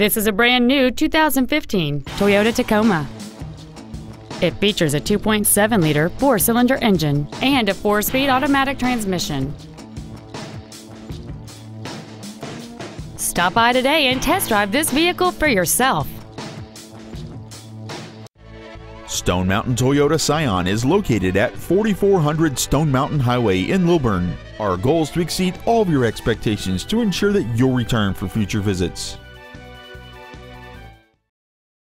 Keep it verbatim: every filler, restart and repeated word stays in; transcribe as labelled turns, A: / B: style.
A: This is a brand new two thousand fifteen Toyota Tacoma. It features a two point seven liter four-cylinder engine and a four-speed automatic transmission. Stop by today and test drive this vehicle for yourself.
B: Stone Mountain Toyota Scion is located at forty-four hundred Stone Mountain Highway in Lilburn. Our goal is to exceed all of your expectations to ensure that you'll return for future visits.